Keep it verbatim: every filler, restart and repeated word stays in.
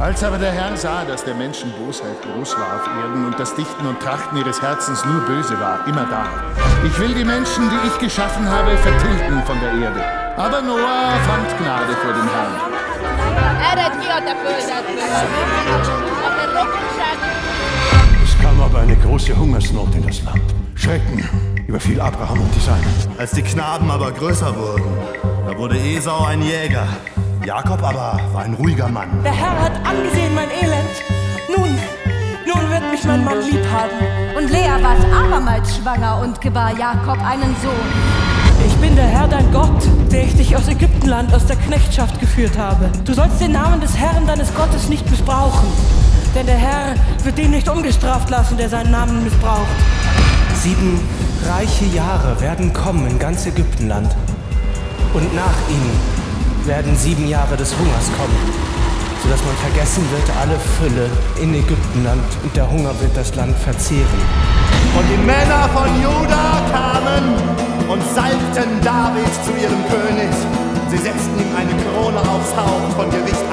Als aber der Herr sah, dass der Menschen Bosheit groß war auf Erden und das Dichten und Trachten ihres Herzens nur böse war, immer da. Ich will die Menschen, die ich geschaffen habe, vertilgen von der Erde. Aber Noah fand Gnade vor dem Herrn. Es kam aber eine große Hungersnot in das Land. Schrecken überfiel Abraham und die Seinen. Als die Knaben aber größer wurden, da wurde Esau ein Jäger. Jakob aber war ein ruhiger Mann. Der Herr hat angesehen mein Elend. Nun, nun wird mich mein Mann lieb haben. Und Lea ward abermals schwanger und gebar Jakob einen Sohn. Ich bin der Herr, dein Gott, der ich dich aus Ägyptenland, aus der Knechtschaft geführt habe. Du sollst den Namen des Herrn, deines Gottes, nicht missbrauchen. Denn der Herr wird den nicht ungestraft lassen, der seinen Namen missbraucht. Sieben reiche Jahre werden kommen in ganz Ägyptenland. Und nach ihnen werden sieben Jahre des Hungers kommen, sodass man vergessen wird alle Fülle in Ägyptenland und der Hunger wird das Land verzehren. Und die Männer von Juda kamen und salbten David zu ihrem König. Sie setzten ihm eine Krone aufs Haupt von Gewicht